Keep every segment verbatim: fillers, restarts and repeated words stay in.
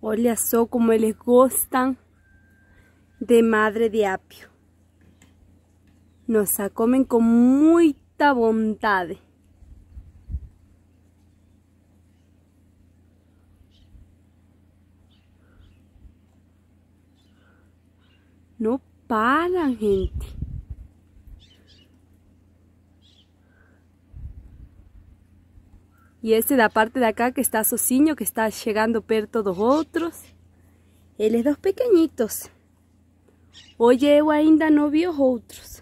Olha só como eles gostam de madre de apio. Nos a comem com muita vontade. Não param, gente. E esse da parte de acá que está sozinho, que está chegando perto dos outros. Eles dois pequenitos. Hoje eu ainda não vi os outros.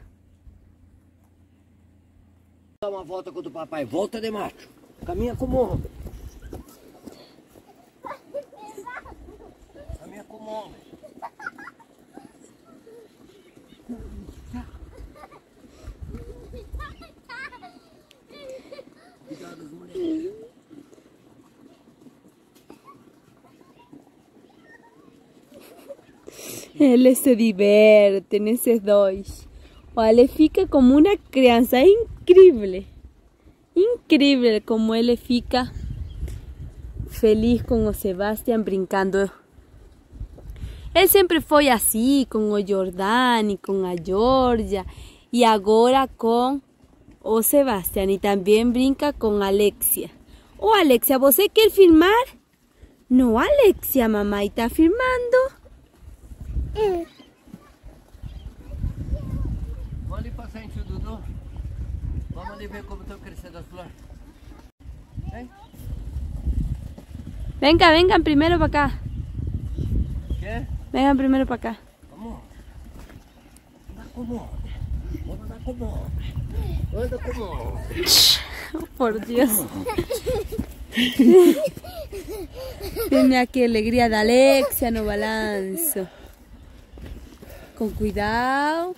Dá uma volta com o papai. Volta de macho. Caminha como homem. Caminha como homem. Cuidado, moleque. Eles se divertem, esses dois. Olha, fica como uma criança. É incrível. Incrível como ele fica feliz com o Sebastião brincando. Ele sempre foi assim, com o Jordani, com a Georgia. E agora com o Sebastião. E também brinca com a Alexia. Ô, Alexia, você quer filmar? Não, Alexia, mamãe está filmando. É. Vamos ali passar em tio Dudu. Vamos ali ver como estão crescendo as flores. Vem. Venga, vengan primero para acá. ¿Qué? Vengan primero para acá. Vamos. Anda como. Vamos andar como. Anda como. Oh, por Dios. Tiene aquí alegría de Alexia no balanzo. Con cuidado.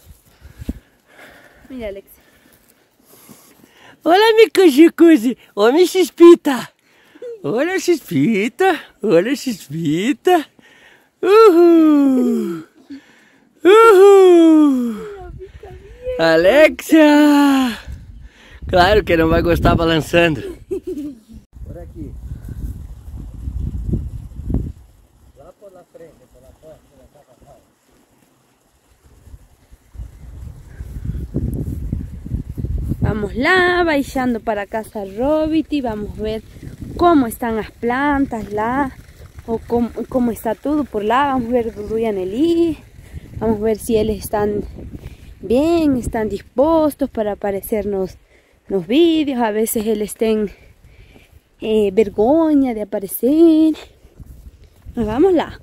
Mira, Alexia. Olha, mi cuji-cuji. Olha, mi chispita. Olha, chispita. Olha, chispita. Uhul. Uhul. Alexia. Claro que não vai gostar balançando. Por aqui. Lá por la frente, por la porta, por la casa. Vamos lá, baixando para casa Robity. Vamos ver cómo están las plantas lá. O cómo, cómo está todo por lá. Vamos ver Dudu y Anneli. Vamos ver si ellos están bien, están dispuestos para aparecernos los vídeos. A veces ellos tienen eh, vergüenza de aparecer. Nos vamos lá.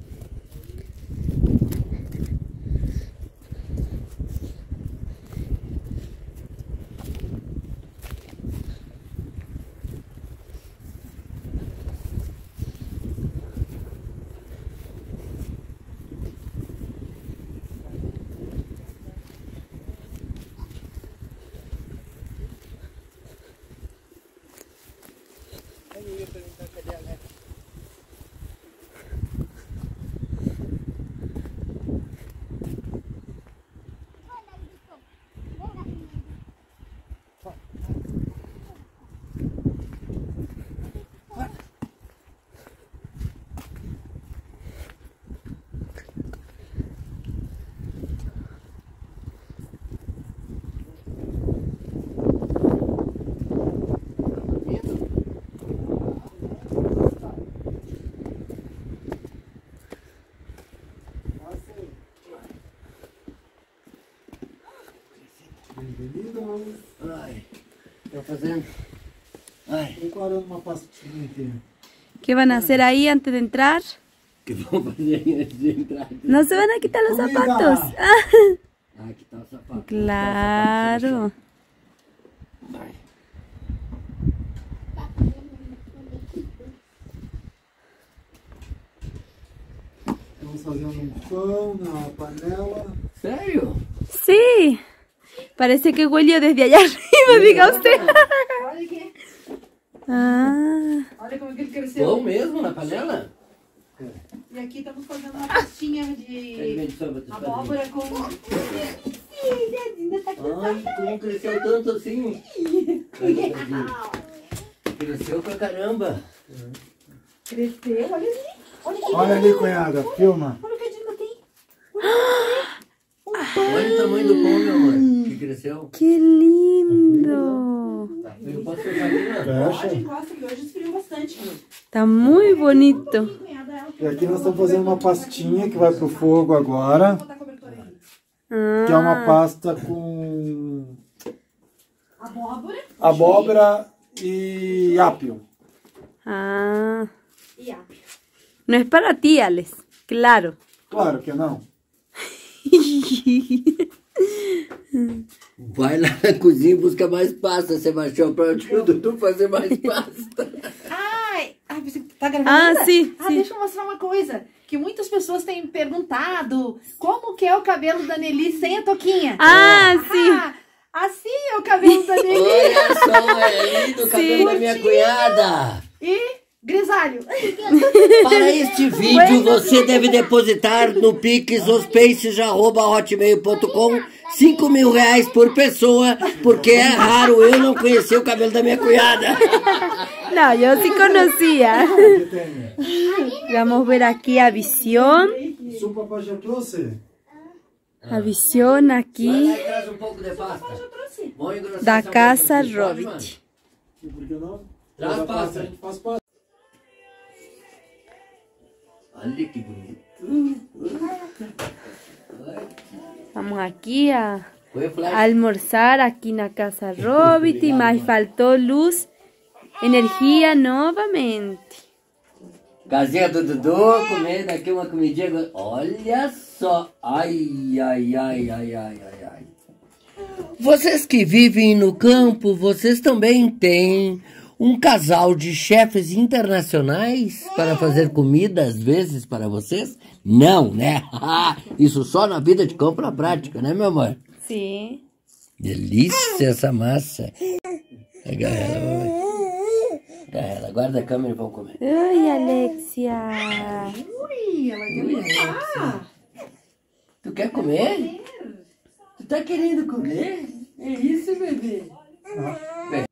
Ai, tô fazendo. Ai. Preparando uma pastinha aqui. ¿Qué van a hacer ahí antes de entrar? Que vamos fazer antes de entrar? No se van a quitar los Comida. zapatos. Ah, aqui tá o sapato. Claro. Vai. Estamos fazendo um pão na panela. Sério? Sí. Parece que huele desde allá arriba, diga usted. Olha aqui. Ah. Olha como que ele cresceu. Bom mesmo na panela? E aqui estamos fazendo uma pastinha de abóbora com... Ainda tá Ai, como cresceu tanto assim? Cresceu pra caramba. Cresceu, olha ali. Olha aqui. Olha ali, cunhada, filma. Olha o que a Dina tem. Olha o tamanho do pão, meu amor, que cresceu. Que lindo! Eu posso fechar aqui, não? Pode, encosta, que hoje esfriou bastante. Tá muito bonito. E aqui nós estamos fazendo uma pastinha que vai pro fogo agora. Vou botar cobertor aí. Que é uma pasta com Abóbora. abóbora e apio. Ah, E apio. no es para ti, Alex. Claro. Claro que não. Vai lá na cozinha e busca mais pasta, Sebastião, para o tio Dudu fazer mais pasta. Ai, ai, você tá gravando Ah, ainda? sim, Ah, sim. deixa eu mostrar uma coisa. Que muitas pessoas têm perguntado como que é o cabelo da Nelly sem a touquinha. Ah, sim. Ah, assim é o cabelo da Nelly. Olha só, é lindo o cabelo da minha cunhada. E grisalho. Para este vídeo, você deve depositar no Pix ospaces arroba hotmail ponto com cinco mil reais por pessoa, porque é raro eu não conhecer o cabelo da minha cunhada. No, yo sí conocía. Que tem? Vamos a ver aquí a visión. Isso o papai já trouxe? A visión Vai aquí lá e traz um pouco de pasta. Vamos engrossar da essa Casa boca aqui, pode, mano? Robbit. E por que não? Traz Toda pasta. a gente faz pasta. Olha que bonito. Vamos aquí a Põe o flash. almorzar aquí en la Casa Robbit y más faltó luz, energía nuevamente. Casinha do Dudu, comendo aqui uma comidinha. go- Olha só. Ai, ai, ai, ai, ai, ai, ai. Vocês que vivem no campo, vocês também têm um casal de chefes internacionais para fazer comida, às vezes, para vocês? Não, né? Isso só na vida de campo na prática, né, meu amor? Sí. Delícia essa massa. Pega ela, vamos. Pega ela, guarda a câmera e vamos comer. Ay, Alexia. Ui, ela quer brincar. Tu quer comer? Tu tá querendo comer? É isso, bebê? Vem.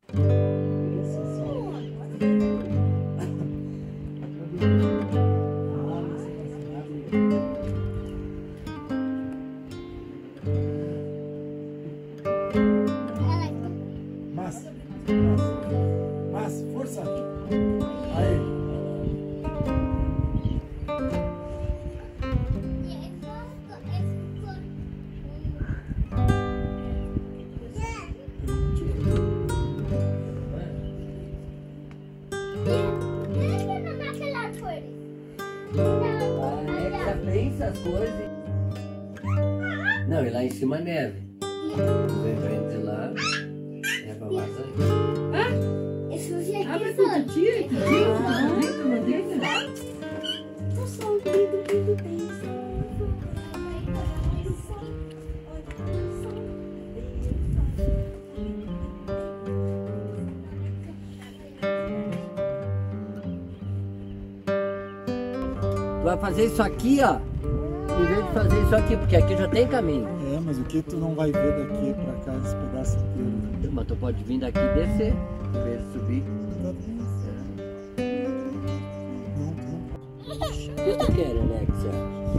Mas, mas, mas, força. Aí. Alexa, pensa as coisas. Não, e lá em cima neve. Vem pra gente lá. É pra passar. Abre pro tio, Tu vai fazer isso aqui, ó. Em vez de fazer isso aqui, porque aqui já tem caminho. É, mas o que tu não vai ver daqui pra cá, esse pedaço inteiro? Mas tu pode vir daqui e descer, em vez de subir. Não, tu não pode. O que tu quer, Alexia?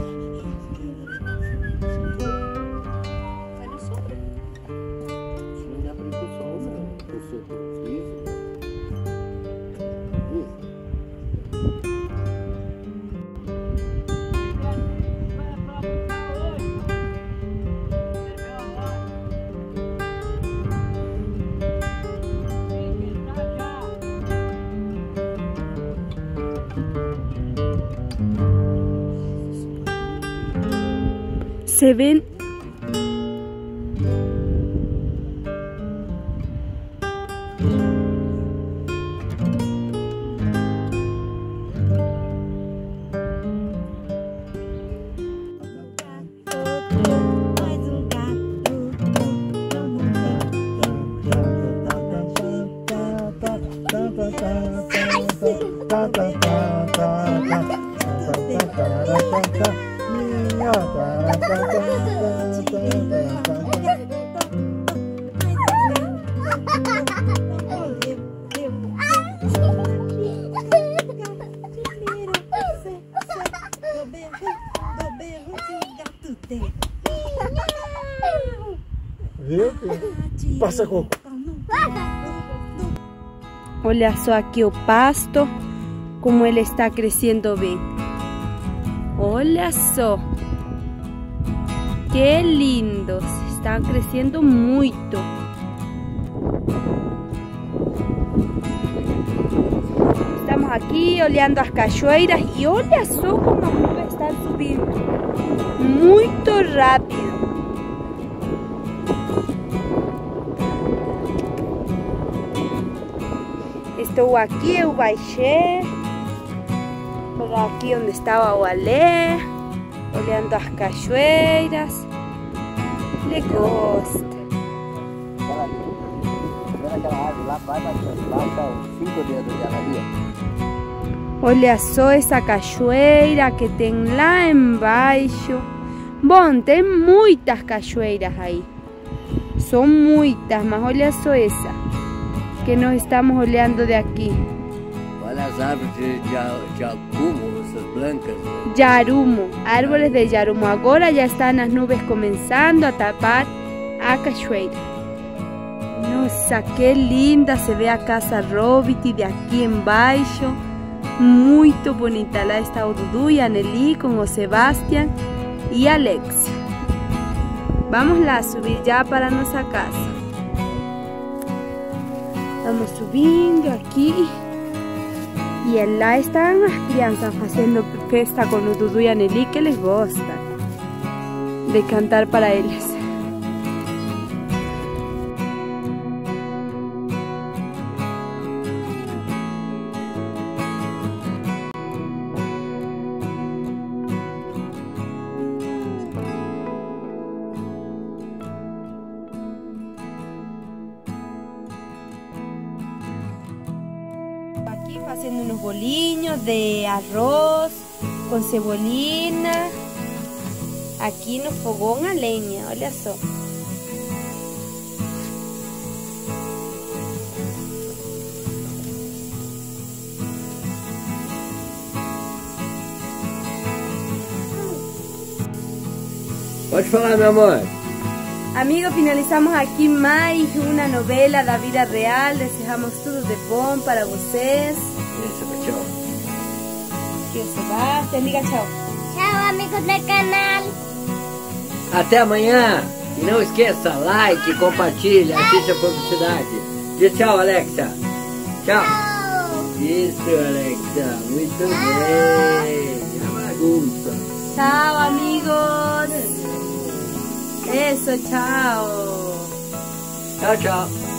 Vai na sombra. Não dá pra ir pro sol, não. Pro sol, isso. Isso. Se ven. Minha passa coco. Olha só aqui o pasto, como ele está crescendo bem. Olha só. Que lindos. Estão crescendo muito. Estamos aqui olhando as cachoeiras e olha só como as nuvens estão subindo. Muito rápido. Estou aqui, eu baixei por aqui onde estava o Alê, olhando as cachoeiras. Ele gosta. Aquela árvore lá, vai baixa cinco dedos dela ali. Olha só essa cachoeira que tem lá embaixo. Bom, tem muitas cachoeiras aí. São muitas, mas olha só essa que nós estamos olhando de aqui. Olha as árvores de, de, de acumo, essas blancas. Yarumo, árboles de yarumo. Agora já estão as nuvens começando a tapar a cachoeira. Nossa, que linda se vê a casa Robit de aqui embaixo. Muito bonita. Lá está o Dudu e a Nelly com o Sebastián e a Alexia. Vamos lá subir já para nossa casa. Vamos subindo aqui. E lá estão as crianças fazendo festa com o Dudu e a Nelly, que eles gostam de cantar para eles. Aqui fazendo uns bolinhos de arroz com cebolina. Aqui no fogão a lenha, olha só. Pode falar, meu amor. Amigos, finalizamos aqui mais uma novela da vida real. Desejamos tudo de bom para vocês. Isso, tchau. Que o Sebastián diga tchau. Tchau, amigos do canal. Até amanhã. E não esqueça, like, compartilha, assiste a publicidade. Diz tchau, Alexia. Tchau. Isso, Alexia. Muito bem. É bagunça. Tchau, amigos. Eso, chao. Tchau, tchau.